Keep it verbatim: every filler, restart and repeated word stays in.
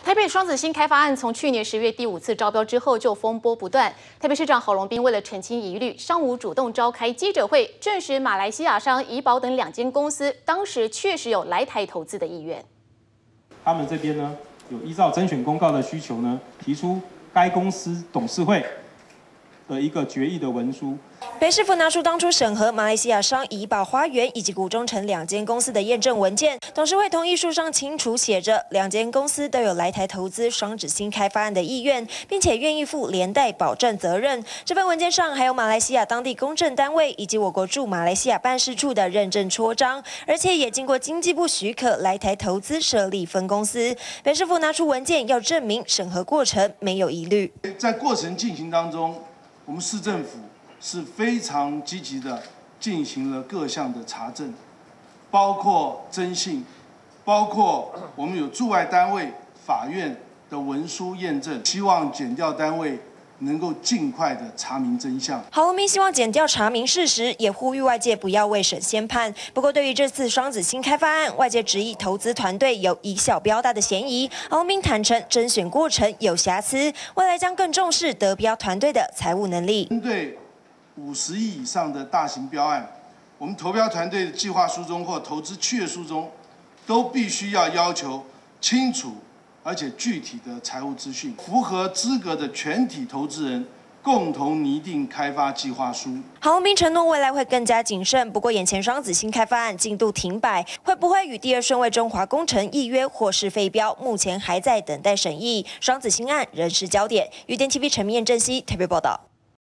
台北双子星开发案从去年十月第五次招标之后就风波不断。台北市长郝龙斌为了澄清疑虑，上午主动召开记者会，证实马来西亚商怡宝等两间公司当时确实有来台投资的意愿。 他们这边呢，有依照甄选公告的需求呢，提出该公司董事会的一个决议的文书。 北市府拿出当初审核马来西亚商怡宝花园以及古中城两间公司的验证文件，董事会同意书上清楚写着，两间公司都有来台投资双子星开发案的意愿，并且愿意负连带保证责任。这份文件上还有马来西亚当地公证单位以及我国驻马来西亚办事处的认证戳章，而且也经过经济部许可来台投资设立分公司。北市府拿出文件要证明审核过程没有疑虑。 在过程进行当中，我们市政府是非常积极的进行了各项的查证，包括征信，包括我们有驻外单位、法院的文书验证，希望检调单位能够尽快的查明真相。 郝龙斌希望检调查明事实，也呼吁外界不要未审先判。不过，对于这次双子星开发案，外界质疑投资团队有以小标大的嫌疑。郝龙斌坦承甄选过程有瑕疵，未来将更重视得标团队的财务能力。 针对五十亿以上的大型标案，我们投标团队的计划书中或投资契约书中，都必须要要求清楚而且具体的财务资讯，符合资格的全体投资人共同拟定开发计划书。 郝龙斌承诺未来会更加谨慎，不过眼前双子星开发案进度停摆，会不会与第二顺位中华工程议约或是废标，目前还在等待审议。双子星案仍是焦点。雨电 T V 陈明燕、郑熙台北报道。